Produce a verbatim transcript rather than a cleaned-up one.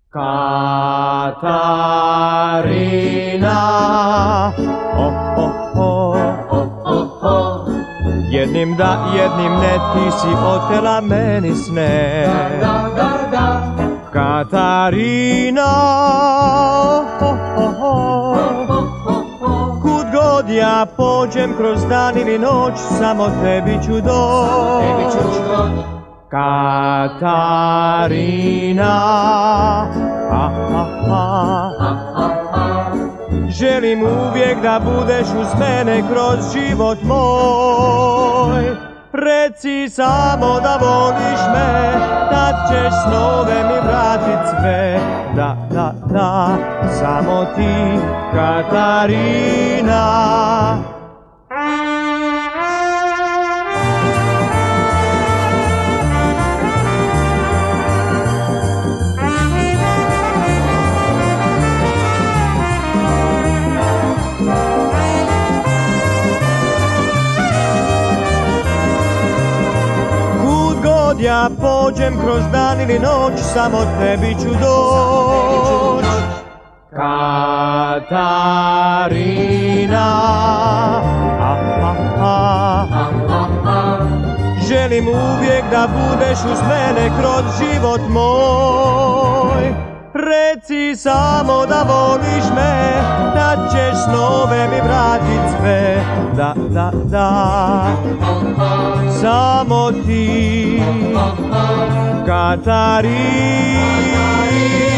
Katarina, oh, oh, oh, oh, oh, oh. Jednim da, jednim ne, ti si otela meni sne. Da, da, da, Katarina, oh, oh, oh. Kud god ja pođem kroz dan ili noć, samo tebi ću doć. tebi ću doć. Katarina, ah, ah, ah. Želim uvijek da budeš uz mene kroz život moj. Reci samo da voliš me, tad ćeš snove mi vratit sve. Da, da, da, samo ti, Katarina. Ja pođem kroz dan ili noć, samo tebi ću doć. Katarina, ah, ah, ah. Želim uvijek da budeš uz mene kroz život moj. Reci samo da voliš me, da ćeš snove mi vratit sve. Da, da, da, samo ti, Katarina.